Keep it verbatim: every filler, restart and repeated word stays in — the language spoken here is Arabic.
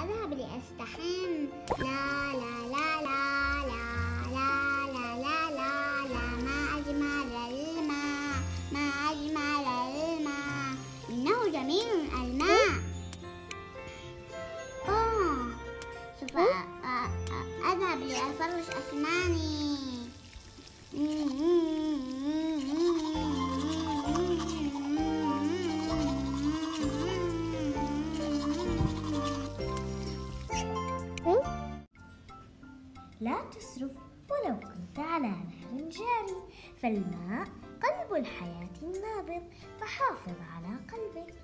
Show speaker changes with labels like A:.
A: أذهب لأستحم. لا لا لا لا لا لا لا لا لا لا ما أجمل الماء، ما أجمل الماء، إنه جميل الماء. أوه سوف أذهب لأفرش أسناني.
B: لا تسرف ولو كنت على نهر جاري، فالماء قلب الحياة النابض، فحافظ على قلبك.